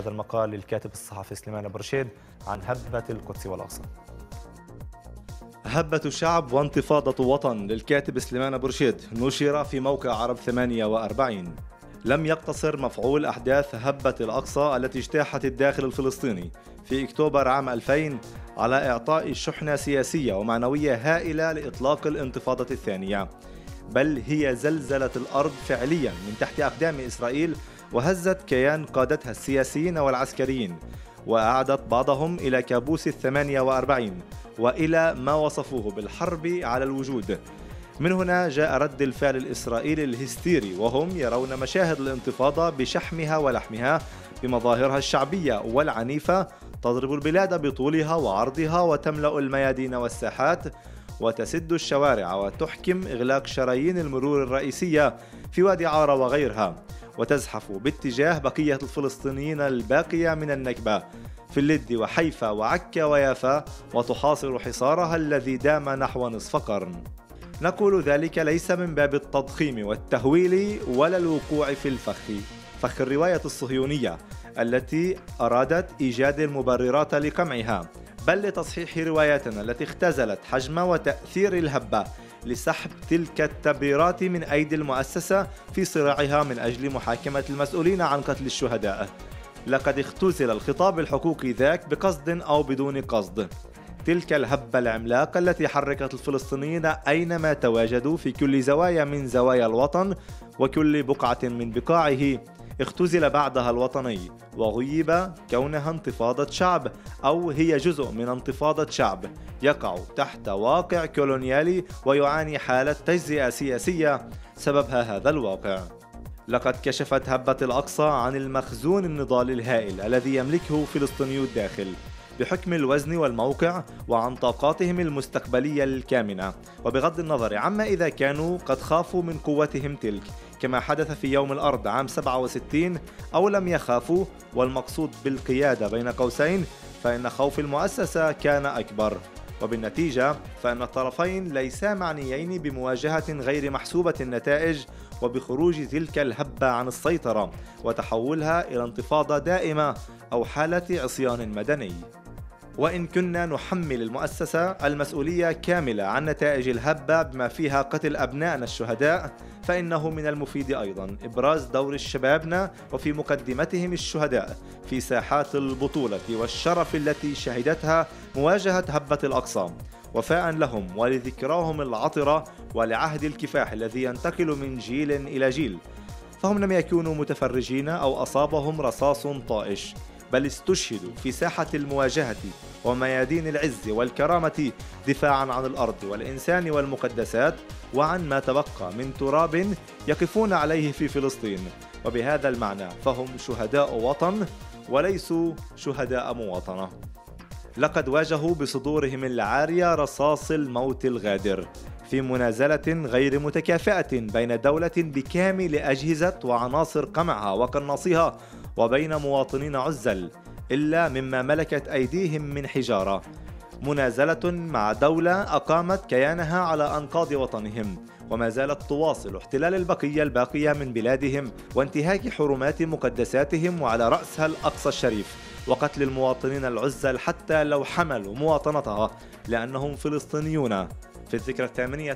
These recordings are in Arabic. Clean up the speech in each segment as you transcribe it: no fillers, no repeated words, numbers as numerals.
هذا المقال للكاتب الصحفي سليمان أبو رشيد عن هبة القدس والأقصى. هبة شعب وانتفاضة وطن للكاتب سليمان أبو رشيد نشر في موقع عرب 48. لم يقتصر مفعول أحداث هبة الأقصى التي اجتاحت الداخل الفلسطيني في أكتوبر عام 2000 على إعطاء شحنة سياسية ومعنوية هائلة لإطلاق الانتفاضة الثانية، بل هي زلزلت الأرض فعليا من تحت أقدام إسرائيل وهزت كيان قادتها السياسيين والعسكريين، وأعادت بعضهم إلى كابوس 48 وإلى ما وصفوه بالحرب على الوجود. من هنا جاء رد الفعل الإسرائيلي الهستيري، وهم يرون مشاهد الانتفاضة بشحمها ولحمها بمظاهرها الشعبية والعنيفة تضرب البلاد بطولها وعرضها وتملأ الميادين والساحات وتسد الشوارع وتحكم إغلاق شرايين المرور الرئيسية في وادي عارة وغيرها، وتزحف باتجاه بقية الفلسطينيين الباقية من النكبة في اللد وحيفا وعكا ويافا، وتحاصر حصارها الذي دام نحو نصف قرن. نقول ذلك ليس من باب التضخيم والتهويل ولا الوقوع في فخ الرواية الصهيونية التي أرادت إيجاد المبررات لقمعها، بل لتصحيح رواياتنا التي اختزلت حجم وتأثير الهبة لسحب تلك التبريرات من أيدي المؤسسة في صراعها من أجل محاكمة المسؤولين عن قتل الشهداء. لقد اختزل الخطاب الحقوقي ذاك بقصد أو بدون قصد. تلك الهبة العملاقة التي حركت الفلسطينيين أينما تواجدوا في كل زوايا من زوايا الوطن وكل بقعة من بقاعه، اختزل بعدها الوطني وغيب كونها انتفاضة شعب، أو هي جزء من انتفاضة شعب يقع تحت واقع كولونيالي ويعاني حالة تجزئة سياسية سببها هذا الواقع. لقد كشفت هبة الأقصى عن المخزون النضالي الهائل الذي يملكه فلسطينيو الداخل بحكم الوزن والموقع وعن طاقاتهم المستقبلية الكامنة، وبغض النظر عما إذا كانوا قد خافوا من قوتهم تلك كما حدث في يوم الأرض عام 67 أو لم يخافوا، والمقصود بالقيادة بين قوسين فإن خوف المؤسسة كان أكبر، وبالنتيجة فإن الطرفين ليسا معنيين بمواجهة غير محسوبة النتائج وبخروج تلك الهبة عن السيطرة وتحولها إلى انتفاضة دائمة أو حالة عصيان مدني. وإن كنا نحمل المؤسسة المسؤولية كاملة عن نتائج الهبة بما فيها قتل أبنائنا الشهداء، فإنه من المفيد أيضا إبراز دور شبابنا وفي مقدمتهم الشهداء في ساحات البطولة والشرف التي شهدتها مواجهة هبة الأقصى، وفاء لهم ولذكراهم العطرة ولعهد الكفاح الذي ينتقل من جيل إلى جيل. فهم لم يكونوا متفرجين أو أصابهم رصاص طائش، بل استشهدوا في ساحة المواجهة وميادين العز والكرامة دفاعا عن الأرض والإنسان والمقدسات وعن ما تبقى من تراب يقفون عليه في فلسطين، وبهذا المعنى فهم شهداء وطن وليسوا شهداء مواطنة. لقد واجهوا بصدورهم العارية رصاص الموت الغادر في منازلة غير متكافئة بين دولة بكامل أجهزة وعناصر قمعها وقناصها وبين مواطنين عزل إلا مما ملكت أيديهم من حجارة، منازلة مع دولة أقامت كيانها على أنقاض وطنهم وما زالت تواصل احتلال البقية الباقية من بلادهم وانتهاك حرمات مقدساتهم وعلى رأسها الأقصى الشريف، وقتل المواطنين العزل حتى لو حملوا مواطنتها لأنهم فلسطينيون. في الذكرى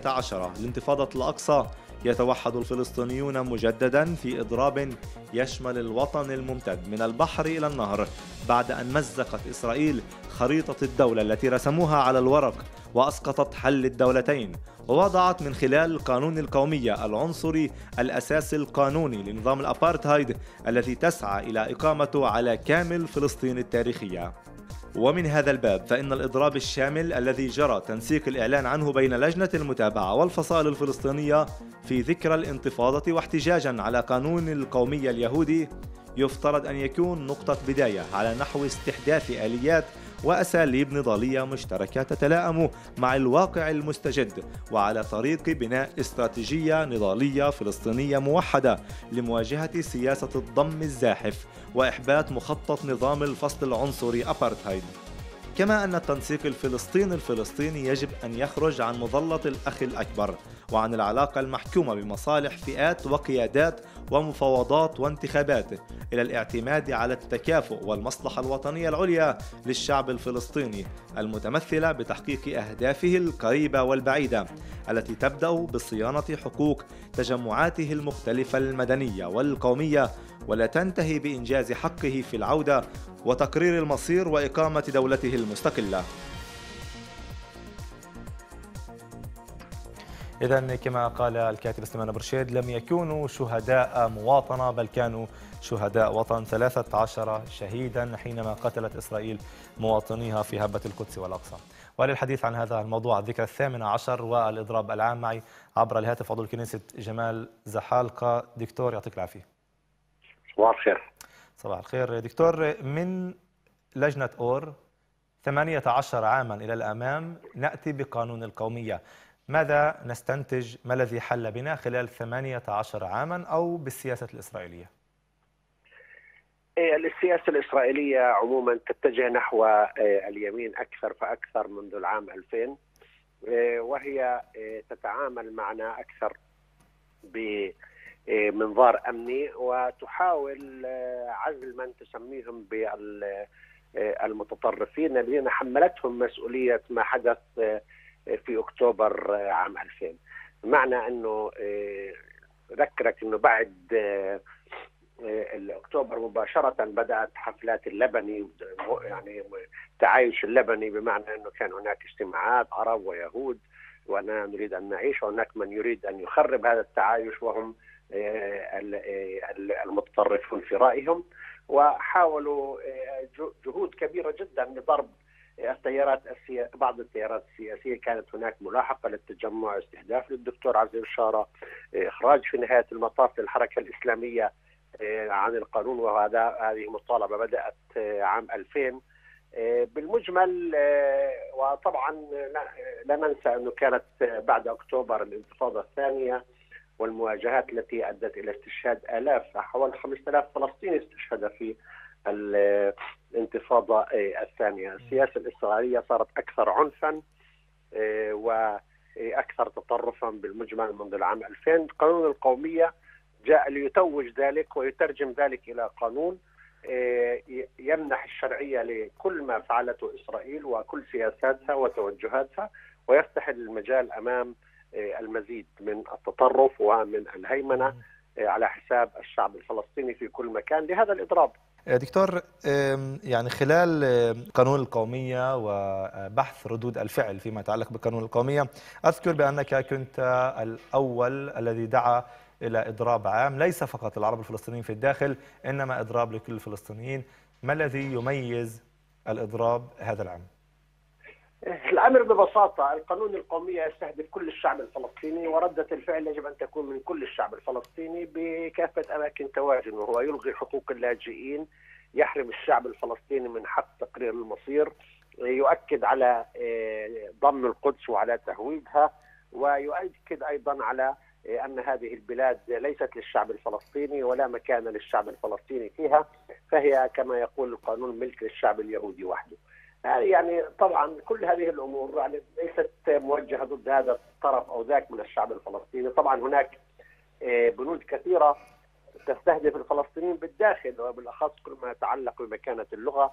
18 لانتفاضة الأقصى يتوحد الفلسطينيون مجددا في إضراب يشمل الوطن الممتد من البحر إلى النهر، بعد أن مزقت إسرائيل خريطة الدولة التي رسموها على الورق وأسقطت حل الدولتين، ووضعت من خلال القانون القومي العنصري الأساس القانوني لنظام الأبارتهايد الذي تسعى إلى إقامته على كامل فلسطين التاريخية. ومن هذا الباب فإن الإضراب الشامل الذي جرى تنسيق الإعلان عنه بين لجنة المتابعة والفصائل الفلسطينية في ذكرى الانتفاضة واحتجاجا على قانون القومي اليهودي يفترض أن يكون نقطة بداية على نحو استحداث آليات وأساليب نضالية مشتركة تتلائم مع الواقع المستجد، وعلى طريق بناء استراتيجية نضالية فلسطينية موحدة لمواجهة سياسة الضم الزاحف وإحباط مخطط نظام الفصل العنصري أبارتهايد. كما أن التنسيق الفلسطيني يجب أن يخرج عن مظلة الأخ الأكبر وعن العلاقة المحكومة بمصالح فئات وقيادات ومفاوضات وانتخابات إلى الاعتماد على التكافؤ والمصلحة الوطنية العليا للشعب الفلسطيني المتمثلة بتحقيق أهدافه القريبة والبعيدة التي تبدأ بصيانة حقوق تجمعاته المختلفة المدنية والقومية ولا تنتهي بإنجاز حقه في العودة وتقرير المصير وإقامة دولته المستقلة. إذن كما قال الكاتب سليمان برشيد لم يكونوا شهداء مواطنة بل كانوا شهداء وطن، 13 شهيدا حينما قتلت إسرائيل مواطنيها في هبة القدس والأقصى. وللحديث عن هذا الموضوع الذكرى 18 والإضراب العام معي عبر الهاتف عضو الكنيسة جمال زحالقة. دكتور يعطيك العافية. صباح الخير. صباح الخير دكتور. من لجنة أور 18 عاما إلى الأمام نأتي بقانون القومية، ماذا نستنتج؟ ما الذي حل بنا خلال 18 عاما أو بالسياسة الإسرائيلية؟ السياسة الإسرائيلية عموما تتجه نحو اليمين أكثر فأكثر منذ العام 2000، وهي تتعامل معنا أكثر بمنظار أمني وتحاول عزل من تسميهم بالمتطرفين الذين حملتهم مسؤولية ما حدث في أكتوبر عام 2000. بمعنى أنه ذكرك أنه بعد أكتوبر مباشرة بدأت حفلات اللبني، يعني التعايش اللبني، بمعنى أنه كان هناك اجتماعات عرب ويهود وأننا نريد أن نعيش، وهناك من يريد أن يخرب هذا التعايش وهم المتطرفون في رأيهم، وحاولوا جهود كبيرة جدا لضرب بعض التيارات السياسية. كانت هناك ملاحقة للتجمع، استهداف للدكتور عزيز شارة، إخراج في نهاية المطاف للحركة الإسلامية عن القانون، هذه مطالبة بدأت عام 2000 بالمجمل. وطبعا لا ننسى أنه كانت بعد أكتوبر الانتفاضة الثانية والمواجهات التي أدت إلى استشهاد آلاف، حوالي 5000 فلسطيني استشهد في الانتفاضة الثانية. السياسة الإسرائيلية صارت أكثر عنفا وأكثر تطرفا بالمجمل منذ العام 2000. قانون القومية جاء ليتوج ذلك ويترجم ذلك إلى قانون يمنح الشرعية لكل ما فعلته إسرائيل وكل سياساتها وتوجهاتها، ويفتح المجال أمام المزيد من التطرف ومن الهيمنة على حساب الشعب الفلسطيني في كل مكان لهذا الإضراب. دكتور، يعني خلال قانون القومية وبحث ردود الفعل فيما يتعلق بقانون القومية، أذكر بأنك كنت الأول الذي دعا إلى إضراب عام ليس فقط العرب الفلسطينيين في الداخل إنما إضراب لكل الفلسطينيين. ما الذي يميز الإضراب هذا العام؟ الأمر ببساطة، القانون القومية يستهدف كل الشعب الفلسطيني، وردة الفعل يجب أن تكون من كل الشعب الفلسطيني بكافة أماكن تواجده، وهو يلغي حقوق اللاجئين، يحرم الشعب الفلسطيني من حق تقرير المصير، يؤكد على ضم القدس وعلى تهويدها، ويؤكد أيضا على أن هذه البلاد ليست للشعب الفلسطيني ولا مكان للشعب الفلسطيني فيها، فهي كما يقول القانون ملك للشعب اليهودي وحده. يعني طبعا كل هذه الأمور يعني ليست موجهة ضد هذا الطرف أو ذاك من الشعب الفلسطيني. طبعا هناك بنود كثيرة تستهدف الفلسطينيين بالداخل، وبالأخص كل ما يتعلق بمكانة اللغة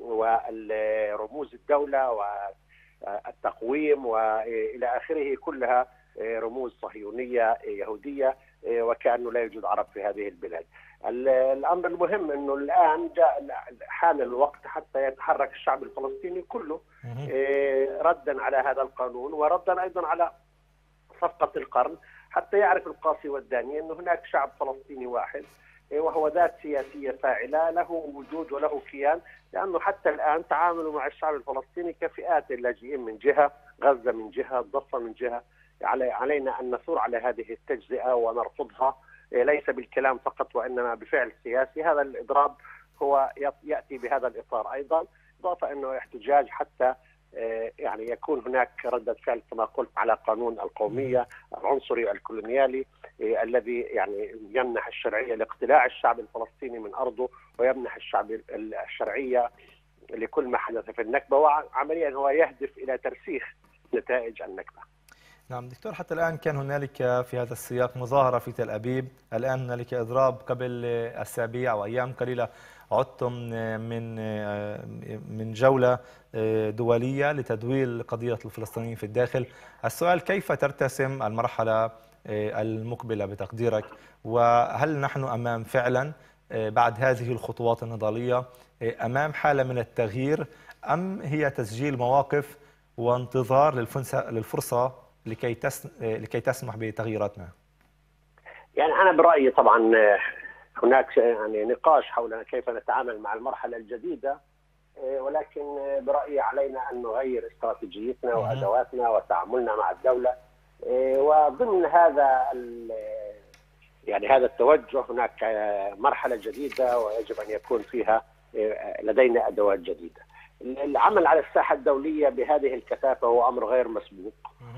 ورموز الدولة والتقويم وإلى آخره، كلها رموز صهيونية يهودية، وكأنه لا يوجد عرب في هذه البلاد. الأمر المهم أنه الآن حان الوقت حتى يتحرك الشعب الفلسطيني كله ردا على هذا القانون، وردا أيضا على صفقة القرن، حتى يعرف القاصي والداني أن هناك شعب فلسطيني واحد وهو ذات سياسية فاعلة له وجود وله كيان، لأنه حتى الآن تعاملوا مع الشعب الفلسطيني كفئات، اللاجئين من جهة، غزة من جهة، الضفة من جهة. علينا أن نثور على هذه التجزئة ونرفضها، ليس بالكلام فقط وإنما بفعل سياسي. هذا الإضراب هو يأتي بهذا الإطار أيضا، إضافة أنه احتجاج حتى يعني يكون هناك ردة فعل كما قلت على قانون القومية العنصري الكولونيالي الذي يعني يمنح الشرعية لاقتلاع الشعب الفلسطيني من أرضه، ويمنح الشعب الشرعية لكل ما حدث في النكبة، وعمليا هو يهدف إلى ترسيخ نتائج النكبة. نعم دكتور، حتى الآن كان هنالك في هذا السياق مظاهرة في تل أبيب، الآن هنالك إضراب قبل أسابيع أو أيام قليلة عدتم من جولة دولية لتدويل قضية الفلسطينيين في الداخل. السؤال كيف ترتسم المرحلة المقبلة بتقديرك، وهل نحن أمام فعلا بعد هذه الخطوات النضالية أمام حالة من التغيير، أم هي تسجيل مواقف وانتظار للفرصة لكي تسمح بتغييرات ما؟ يعني أنا برأيي طبعا هناك يعني نقاش حول كيف نتعامل مع المرحلة الجديدة، ولكن برأيي علينا أن نغير استراتيجيتنا وأدواتنا وتعاملنا مع الدولة. وضمن هذا يعني هذا التوجه هناك مرحلة جديدة ويجب أن يكون فيها لدينا أدوات جديدة. العمل على الساحة الدولية بهذه الكثافة هو أمر غير مسبوق،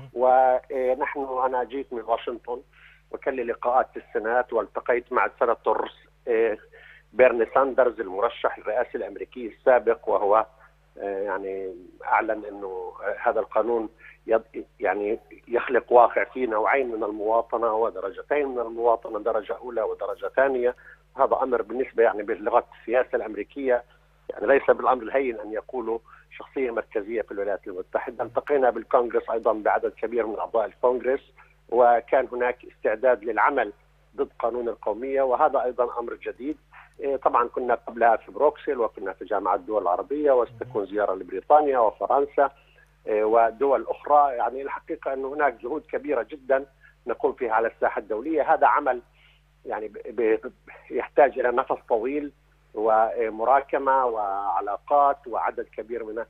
ونحن أنا جيت من واشنطن وكان لي لقاءات في السنات، والتقيت مع السناتور بيرني ساندرز المرشح الرئاسي الأمريكي السابق، وهو يعني أعلن أنه هذا القانون يعني يخلق واقع فيه نوعين من المواطنة ودرجتين من المواطنة، درجة أولى ودرجة ثانية. هذا أمر بالنسبة يعني بلغة السياسة الأمريكية يعني ليس بالأمر الهين أن يقولوا شخصية مركزية في الولايات المتحدة. التقينا بالكونغرس أيضا بعدد كبير من أعضاء الكونغرس، وكان هناك استعداد للعمل ضد قانون القومية، وهذا أيضا أمر جديد. طبعا كنا قبلها في بروكسل، وكنا في جامعة الدول العربية، وستكون زيارة لبريطانيا وفرنسا ودول أخرى. يعني الحقيقة أن هناك جهود كبيرة جدا نقوم فيها على الساحة الدولية. هذا عمل يعني يحتاج إلى نفس طويل ومراكمة وعلاقات وعدد كبير من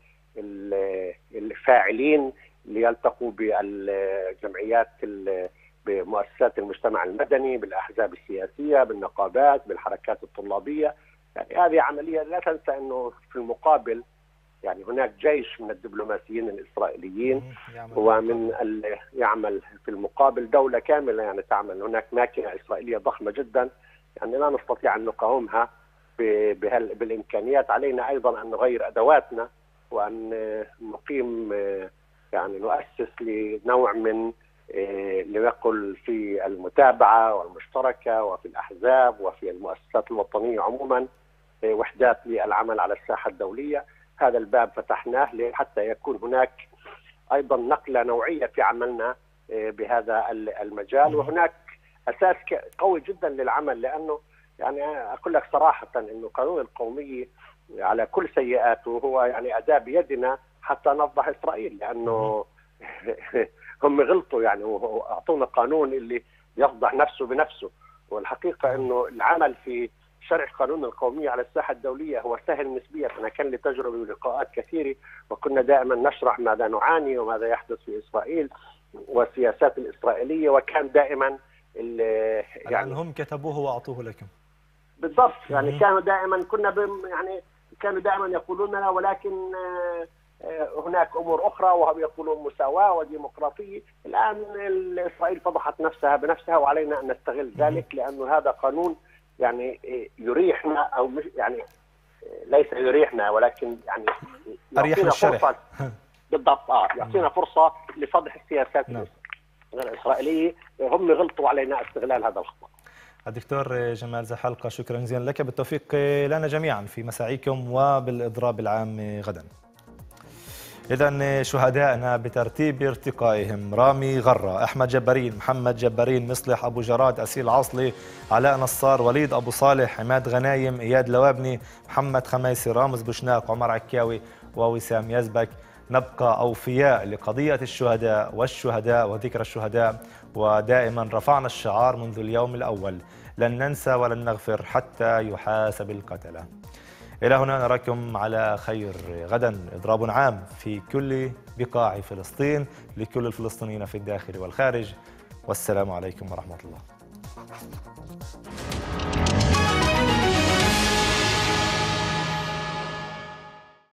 الفاعلين ليلتقوا بالجمعيات بمؤسسات المجتمع المدني، بالأحزاب السياسية، بالنقابات، بالحركات الطلابية. يعني هذه عملية لا تنسى أنه في المقابل يعني هناك جيش من الدبلوماسيين الإسرائيليين ومن يعمل في المقابل دولة كاملة يعني تعمل. هناك ماكينة إسرائيلية ضخمة جدا يعني لا نستطيع أن نقاومها بالإمكانيات. علينا أيضا أن نغير أدواتنا وأن نقيم يعني نؤسس لنوع من لنقل في المتابعة والمشتركة وفي الأحزاب وفي المؤسسات الوطنية عموما وحدات للعمل على الساحة الدولية. هذا الباب فتحناه حتى يكون هناك أيضا نقلة نوعية في عملنا بهذا المجال، وهناك أساس قوي جدا للعمل. لأنه يعني أقول لك صراحة أنه قانون القومية على كل سيئاته هو يعني أداة بيدنا حتى نفضح إسرائيل، لأنه هم غلطوا يعني وأعطونا قانون اللي يفضح نفسه بنفسه. والحقيقة أنه العمل في شرع قانون القومية على الساحة الدولية هو سهل نسبيا. أنا كان لي تجربة ولقاءات كثيرة، وكنا دائما نشرح ماذا نعاني وماذا يحدث في إسرائيل والسياسات الإسرائيلية، وكان دائما يعني هم كتبوه وأعطوه لكم بالضبط. يعني كانوا دائما يعني كانوا دائما يقولون لنا ولكن هناك أمور أخرى، وهم يقولون مساواة وديمقراطية. الآن إسرائيل فضحت نفسها بنفسها، وعلينا أن نستغل ذلك، لأنه هذا قانون يعني يريحنا أو مش يعني ليس يريحنا ولكن يعني يعطينا فرصة بالضبط يعطينا فرصة لفضح السياسات الإسرائيلية. هم غلطوا علينا استغلال هذا الخطأ. الدكتور جمال زحلقة، شكرا جزيلا لك، بالتوفيق لنا جميعا في مساعيكم وبالإضراب العام غدا. إذن شهدائنا بترتيب ارتقائهم: رامي غرة، أحمد جبارين، محمد جبارين، مصلح أبو جراد، أسيل عاصلي، علاء نصار، وليد أبو صالح، عماد غنايم، إياد لوابني، محمد خميسي، رامز بوشناق، عمر عكاوي ووسام يزبك. نبقى أوفياء لقضية الشهداء والشهداء وذكرى الشهداء، ودائما رفعنا الشعار منذ اليوم الأول: لن ننسى ولن نغفر حتى يحاسب القتلة. إلى هنا نراكم على خير. غدا إضراب عام في كل بقاع فلسطين لكل الفلسطينيين في الداخل والخارج، والسلام عليكم ورحمة الله.